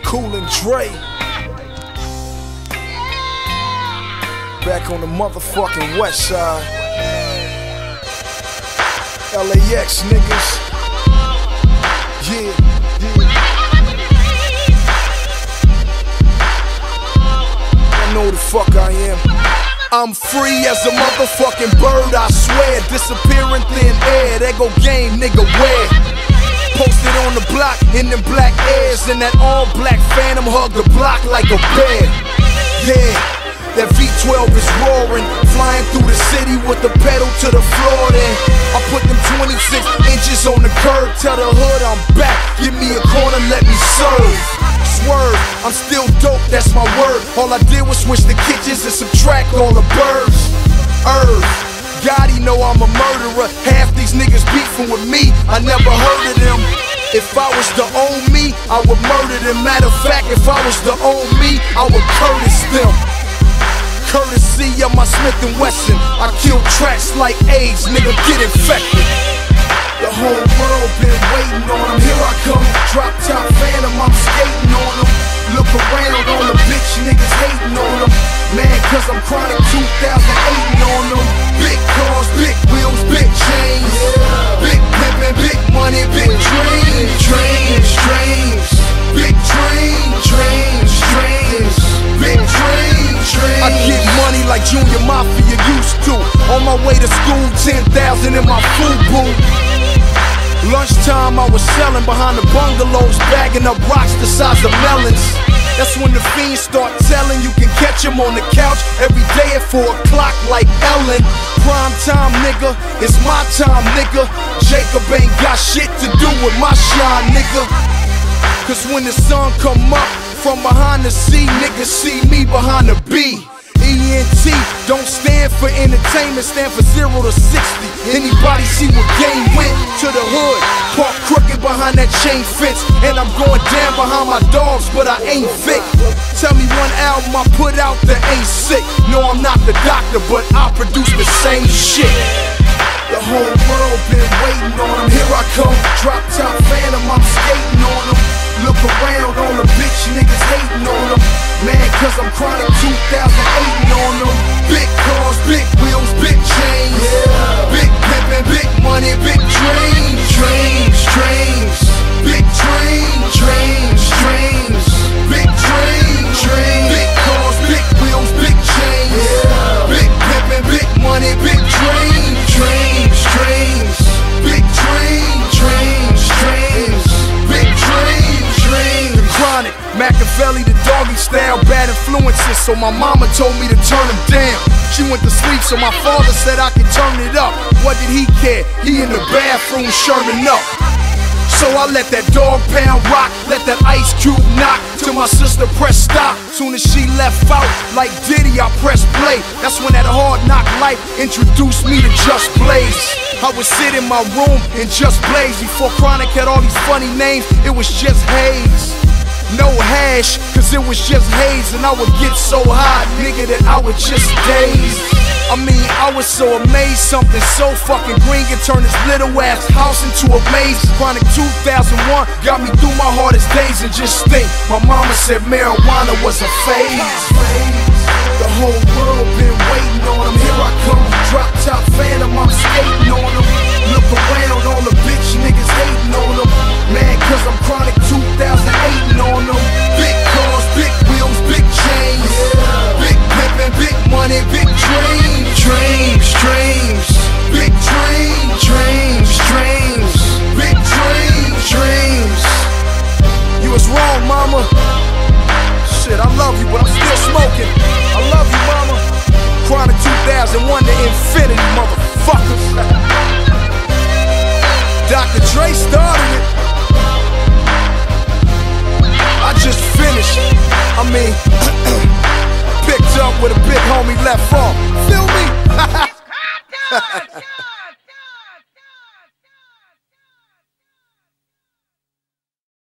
Cool and Dre. Back on the motherfucking west side. LAX niggas. Yeah. I know the fuck I am. I'm free as a motherfucking bird, I swear. Disappear in thin air. There go game, nigga, where? Posted on the block in them black airs, and that all-black Phantom hug the block like a bear. Yeah, that V12 is roaring, flying through the city with the pedal to the floor. Then I put them 26 inches on the curb, tell the hood I'm back, give me a corner, let me serve. Swerve, I'm still dope, that's my word. All I did was switch the kitchens and subtract all the birds. Gotti know I'm a murderer. Half these niggas beefing with me, I never heard of them. If I was to own me, I would murder them. Matter of fact, if I was to own me, I would Curtis them. Courtesy of my Smith & Wesson, I kill tracks like AIDS, nigga, get infected. The whole world been waiting on them. Here I come, drop top Phantom, I'm skating on them. Look around, all the bitch niggas hating on them. Man, cause I'm Chronic 2008 on them. Big cars, big wheels, big chains. Big pimpin', big money, big dreams. Dreams. Big dreams. Big dreams. I get money like Junior Mafia used to. On my way to school, 10,000 in my food booth. Lunchtime I was selling behind the bungalows, bagging up rocks the size of melons. That's when the fiends start telling you can catch them on the couch every day at 4 o'clock like Ellen. Prime time, nigga, it's my time, nigga. Jacob ain't got shit to do with my shine, nigga. Cause when the sun come up from behind the C, niggas see me behind the B. ENT don't stand for entertainment, stand for 0 to 60. Anybody see what game went to the hood? Park crooked behind that chain fence, and I'm going down behind my dogs, but I ain't Vic. Tell me one album I put out that ain't sick. No, I'm not the doctor, but I produce the same shit. The whole world been waiting on them. Here I come, drop top Phantom, I'm skating on them. Look around, all the bitch niggas hating on them. Man, cause I'm Chronic 2008 on them. Big cars, big wheels, big chains. Big pimpin', big money, big dreams. Big dreams. Big dreams. Big cars, big wheels, big chains. Big pimpin', big money, big dreams. Big dreams. Big dreams. The Chronic, Machiavelli, the doggy style, bad influences, so my mama told me to turn them down. She went to sleep, so my father said I could turn it up. What did he care? He in the bathroom shirting up. So I let that dog pound rock, let that Ice Cube knock, till my sister pressed stop. Soon as she left out, like Diddy, I pressed play. That's when that hard knock life introduced me to Just Blaze. I would sit in my room and just blaze. Before Chronic had all these funny names, it was just Haze. No hash, cause it was just haze. And I would get so high, nigga, that I would just daze. I mean, I was so amazed, something so fucking green can turn this little ass house into a maze. Chronic 2001 got me through my hardest days. And just think, my mama said marijuana was a phase. The whole world been waiting on them. Here I come, drop top Phantom, I'm skating on them. Look around, all the bitch niggas hating on them. Man, cause I'm Chronic 2008 on them. Big cars, big wheels, big chains. Big pimpin', big money, big dreams. Big dreams. Big dreams. You was wrong, mama. Shit, I love you, but I'm still smoking. I love you, mama. Chronic 2001 to infinity, motherfuckers. Dr. Dre started it. I just finished. I mean, picked up with a big homie left off. Feel me?